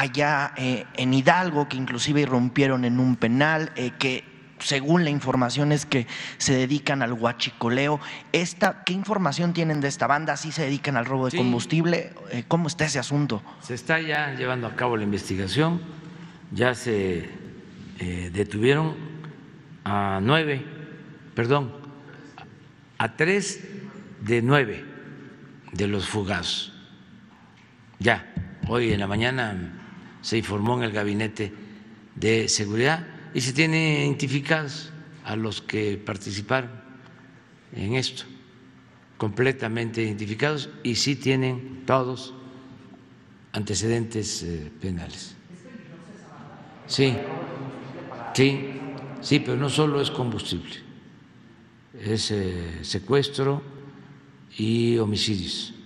allá en Hidalgo, que inclusive irrumpieron en un penal, que según la información es que se dedican al huachicoleo. ¿Qué información tienen de esta banda? ¿Sí se dedican al robo de combustible? ¿Cómo está ese asunto? Se está ya llevando a cabo la investigación, ya se detuvieron a 3 de 9 de los fugados. Ya, hoy en la mañana se informó en el Gabinete de Seguridad y se tienen identificados a los que participaron en esto, completamente identificados, y sí tienen todos antecedentes penales. Sí, pero no solo es combustible, es secuestro y homicidios.